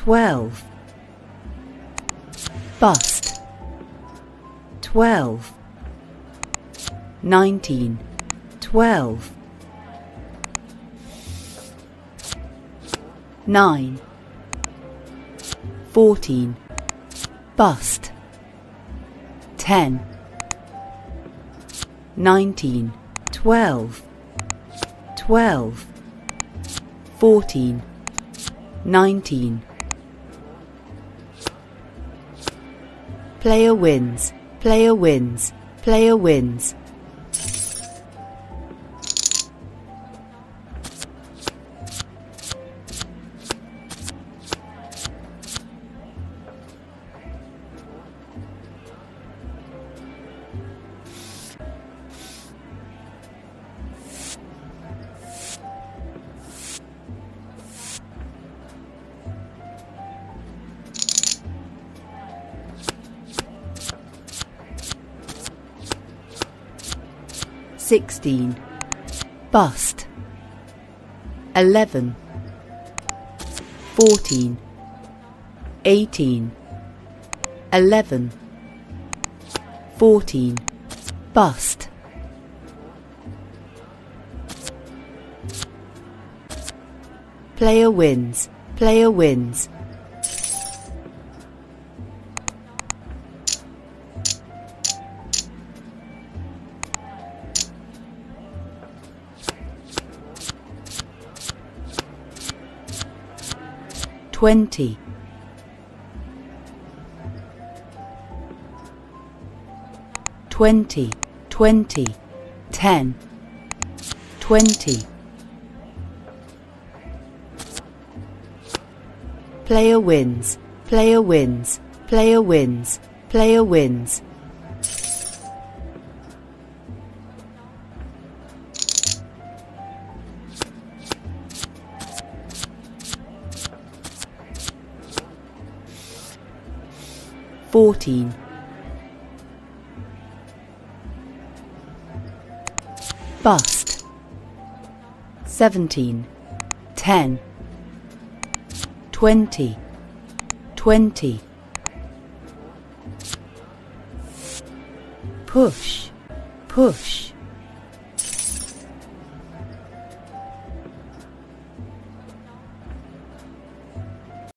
12. Bust. 12. 19. 12. 9. 14. Bust. 10. 19. 12. 12. 14. 19. Player wins. Player wins. Player wins. Sixteen. Bust. 11. 14. 18. 11. 14. Bust. Player wins. Player wins. 20. 20. 20. 10. 20. Player wins. Player wins. Player wins. Player wins. 14. Bust. 17. 10. 20. 20. Push. Push.